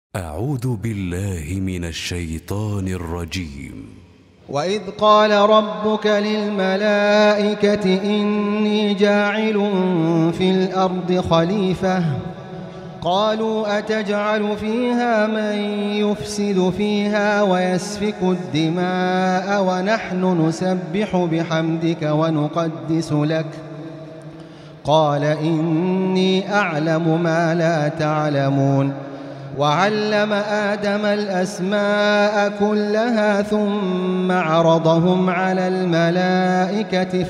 أعوذ بالله من الشيطان الرجيم. وإذ قال ربك للملائكة إني جاعل في الأرض خليفة قالوا أتجعل فيها من يفسد فيها ويسفك الدماء ونحن نسبح بحمدك ونقدس لك قال إني أعلم ما لا تعلمون. وعلم آدم الأسماء كلها ثم عرضهم على الملائكة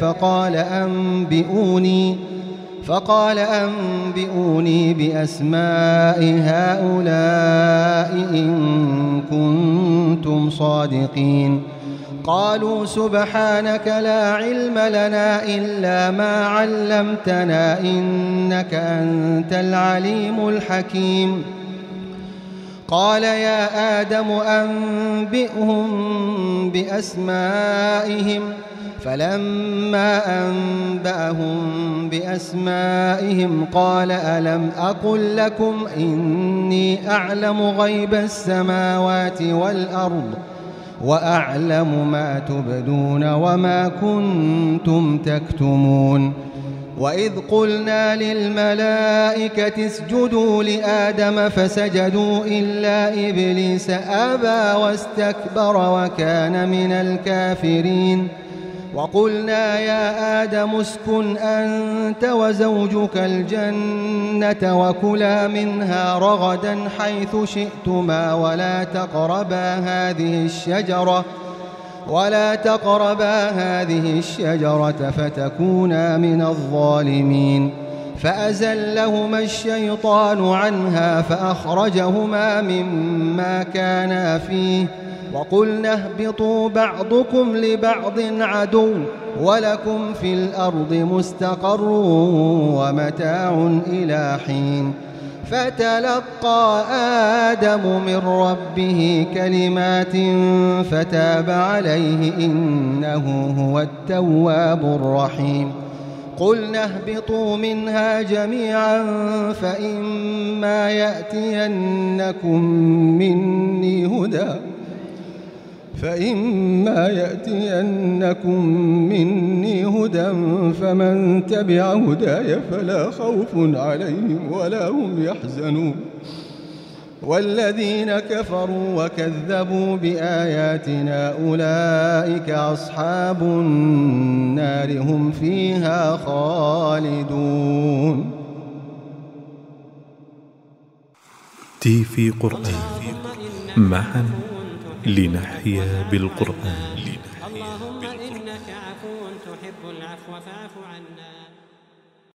فقال أنبئوني بأسماء هؤلاء إن كنتم صادقين. قالوا سبحانك لا علم لنا إلا ما علمتنا إنك أنت العليم الحكيم. قال يا آدم أنبئهم بأسمائهم فلما أنبأهم بأسمائهم قال ألم أقل لكم إني أعلم غيب السماوات والأرض وأعلم ما تبدون وما كنتم تكتمون. وإذ قلنا للملائكة اسجدوا لآدم فسجدوا إلا إبليس أبى واستكبر وكان من الكافرين. وقلنا يا آدم اسكن أنت وزوجك الجنة وكلا منها رغدا حيث شئتما ولا تقربا هذه الشجرة فتكونا من الظالمين. فأزلهما الشيطان عنها فأخرجهما مما كانا فيه وقلنا اهبطوا بعضكم لبعض عدو ولكم في الأرض مستقر ومتاع إلى حين. فتلقى آدم من ربه كلمات فتاب عليه إنه هو التواب الرحيم. قلنا اهبطوا منها جميعا فإما يأتينكم مني هدى فمن تبع هداي فلا خوف عليهم ولا هم يحزنون. والذين كفروا وكذبوا بآياتنا أولئك أصحاب النار هم فيها خالدون. تيفي قرآن معا لنحيا بالقرآن. اللهم إنك عفو تحب العفو فاعف عنا.